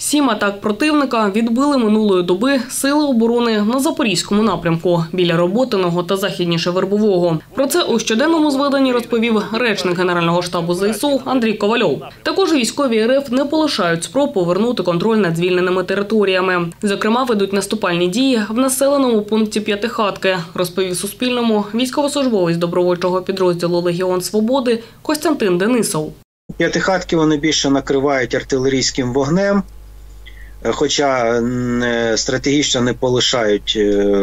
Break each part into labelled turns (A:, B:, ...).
A: 7 атак противника відбили минулої доби Сили оборони на Запорізькому напрямку біля Роботиного та західніше Вербового. Про це у щоденному зведенні розповів речник Генерального штабу ЗСУ Андрій Ковальов. Також військові РФ не полишають спроб повернути контроль над звільненими територіями. Зокрема, ведуть наступальні дії в населеному пункті П'ятихатки, розповів Суспільному військовослужбовець добровольчого підрозділу «Легіон Свободи» Костянтин Денисов.
B: П'ятихатки вони більше накривають артилерійським вогнем, хоча стратегічно не полишають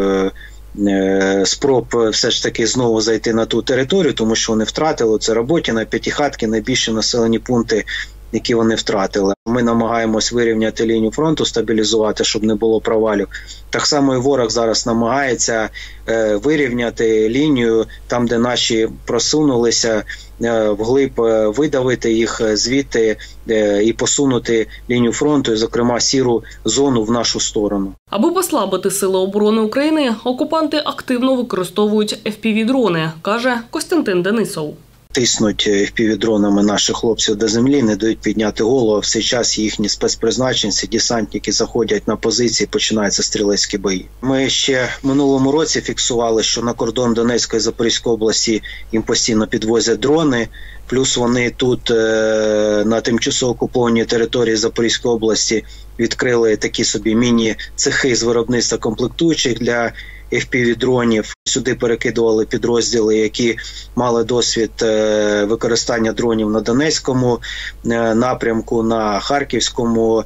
B: спроб все ж таки знову зайти на ту територію, тому що вони втратили. Це Роботине, П'ятихатки – найбільші населені пункти, які вони втратили. Ми намагаємось вирівняти лінію фронту, стабілізувати, щоб не було провалів. Так само і ворог зараз намагається вирівняти лінію там, де наші просунулися, вглиб видавити їх звідти і посунути лінію фронту, зокрема сіру зону в нашу сторону.
A: Аби послабити Сили оборони України, окупанти активно використовують FPV-дрони, каже Костянтин Денисов.
B: Тиснуть FPV-дронами наших хлопців до землі, не дають підняти голову. В цей час їхні спецпризначенці, десантники заходять на позиції, починаються стрілецькі бої. Ми ще в минулому році фіксували, що на кордон Донецької і Запорізької області їм постійно підвозять дрони. Плюс вони тут на тимчасово окупованій території Запорізької області відкрили такі собі міні-цехи з виробництва комплектуючих для FPV-дронів. Сюди перекидували підрозділи, які мали досвід використання дронів на Донецькому напрямку, на Харківському.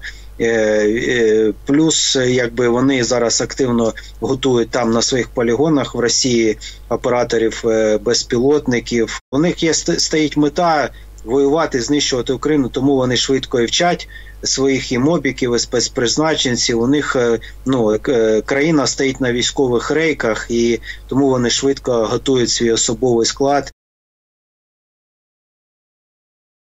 B: Плюс вони зараз активно готують там на своїх полігонах в Росії операторів безпілотників. У них стоїть мета воювати, знищувати Україну, тому вони швидко і вчать своїх і мобіків, і спецпризначенців. У них країна стоїть на військових рейках, і тому вони швидко готують свій особовий склад